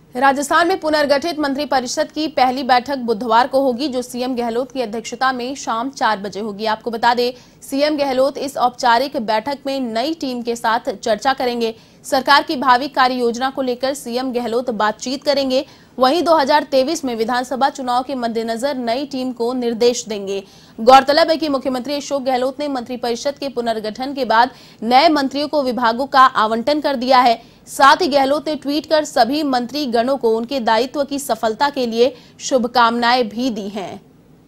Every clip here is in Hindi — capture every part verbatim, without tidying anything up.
राजस्थान में पुनर्गठित मंत्रिपरिषद की पहली बैठक बुधवार को होगी, जो सीएम गहलोत की अध्यक्षता में शाम चार बजे होगी। आपको बता दें, सीएम गहलोत इस औपचारिक बैठक में नई टीम के साथ चर्चा करेंगे। सरकार की भावी कार्य योजना को लेकर सीएम गहलोत बातचीत करेंगे। वहीं दो हज़ार तेईस में विधानसभा चुनाव के मद्देनजर नई टीम को निर्देश देंगे। गौरतलब है कि मुख्यमंत्री अशोक गहलोत ने मंत्रिपरिषद के पुनर्गठन के बाद नए मंत्रियों को विभागों का आवंटन कर दिया है। साथ ही गहलोत ने ट्वीट कर सभी मंत्री गणों को उनके दायित्व की सफलता के लिए शुभकामनाएं भी दी हैं।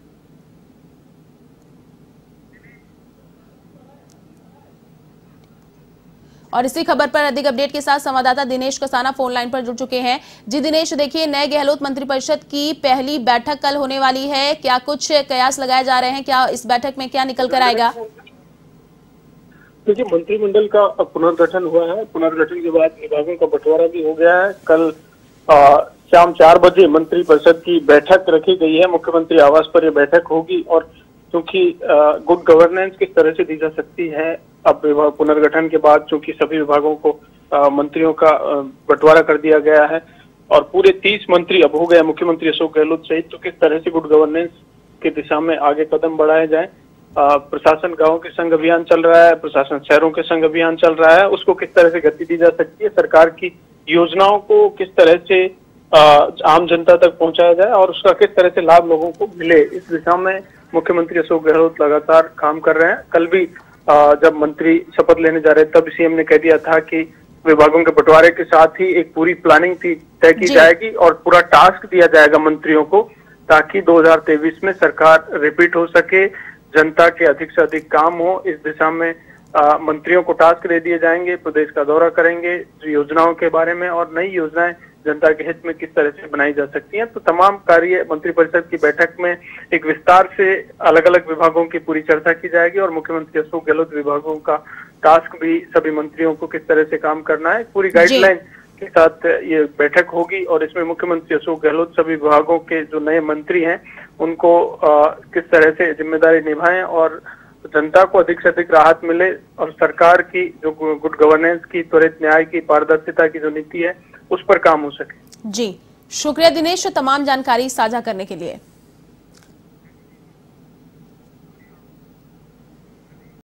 और इसी खबर पर अधिक अपडेट के साथ संवाददाता दिनेश कसाना फोन लाइन पर जुड़ चुके हैं। जी दिनेश, देखिए, नए गहलोत मंत्रिपरिषद की पहली बैठक कल होने वाली है। क्या कुछ कयास लगाए जा रहे हैं? क्या इस बैठक में क्या निकल कर आएगा? देखिए, मंत्रिमंडल का पुनर्गठन हुआ है। पुनर्गठन के बाद विभागों का बंटवारा भी हो गया है। कल आ, शाम चार बजे मंत्रिपरिषद की बैठक रखी गई है। मुख्यमंत्री आवास पर यह बैठक होगी और क्योंकि गुड गवर्नेंस किस तरह से दी जा सकती है, अब विभाग पुनर्गठन के बाद चूंकि सभी विभागों को आ, मंत्रियों का बंटवारा कर दिया गया है और पूरे तीस मंत्री अब हो गए मुख्यमंत्री अशोक गहलोत सहित, तो किस तरह से गुड गवर्नेंस की दिशा में आगे कदम बढ़ाए जाए। प्रशासन गांव के संग अभियान चल रहा है, प्रशासन शहरों के संग अभियान चल रहा है, उसको किस तरह से गति दी जा सकती है, सरकार की योजनाओं को किस तरह से आ, आम जनता तक पहुंचाया जाए और उसका किस तरह से लाभ लोगों को मिले, इस दिशा में मुख्यमंत्री अशोक गहलोत लगातार काम कर रहे हैं। कल भी आ, जब मंत्री शपथ लेने जा रहे तब सीएम ने कह दिया था कि विभागों के बंटवारे के साथ ही एक पूरी प्लानिंग थी तय की जाएगी और पूरा टास्क दिया जाएगा मंत्रियों को, ताकि दो हज़ार तेईस में सरकार रिपीट हो सके, जनता के अधिक से अधिक काम हो। इस दिशा में आ, मंत्रियों को टास्क दे दिए जाएंगे, प्रदेश का दौरा करेंगे, योजनाओं के बारे में और नई योजनाएं जनता के हित में किस तरह से बनाई जा सकती हैं। तो तमाम कार्य मंत्रिपरिषद की बैठक में एक विस्तार से अलग अलग विभागों की पूरी चर्चा की जाएगी और मुख्यमंत्री अशोक गहलोत विभागों का टास्क भी सभी मंत्रियों को किस तरह से काम करना है, पूरी गाइडलाइन के साथ ये बैठक होगी। और इसमें मुख्यमंत्री अशोक गहलोत सभी विभागों के जो नए मंत्री हैं उनको आ, किस तरह से जिम्मेदारी निभाएं और जनता को अधिक से अधिक राहत मिले और सरकार की जो गुड गवर्नेंस की, त्वरित न्याय की, पारदर्शिता की जो नीति है उस पर काम हो सके। जी, शुक्रिया दिनेश, तमाम जानकारी साझा करने के लिए।